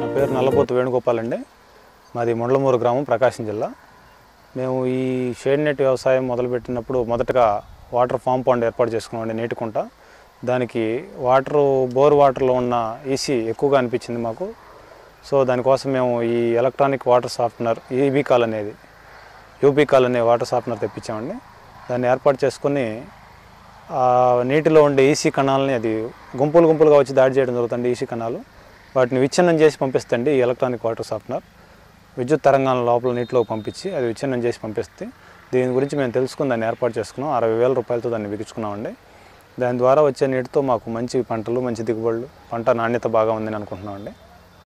పేరు నల్లపోతు వేణుగోపాల్ అండి. మాది ముండ్లమూరు గ్రామం, ప్రకాశం జిల్లా. మేము ఈ షేడ్ నెట్ వ్యవసాయం మొదలుపెట్టినప్పుడు మొదటగా వాటర్ ఫామ్ పాండ్ ఏర్పాటు చేసుకున్నామండి, నీటి కుంట. దానికి బోర్ వాటర్లో ఉన్న ఈసీ ఎక్కువగా అనిపించింది మాకు. సో దానికోసం మేము ఈ ఎలక్ట్రానిక్ వాటర్ సాఫ్ట్నర్ యూబీకాల్ అనే వాటర్ సాఫ్ట్నర్ తెప్పించామండి. దాన్ని ఏర్పాటు చేసుకొని నీటిలో ఉండే ఈసీ కణాలని అది గుంపులుగా వచ్చి దాడి చేయడం జరుగుతుంది. ఈసీ కణాలు వాటిని విచ్ఛిన్నం చేసి పంపిస్తుంది. ఈ ఎలక్ట్రానిక్ వాటర్ సాఫ్ట్నర్ విద్యుత్ తరంగాల లోపల నీటిలో పంపించి అది విచ్ఛిన్నం చేసి పంపిస్తే, దీని గురించి మేము తెలుసుకుని దాన్ని ఏర్పాటు చేసుకున్నాం. 60,000 రూపాయలతో దాన్ని బిగించుకున్నామండి. దాని ద్వారా వచ్చే నీటితో మాకు మంచి పంటలు, మంచి దిగుబడులు, పంట నాణ్యత బాగా ఉందని అనుకుంటున్నామండి.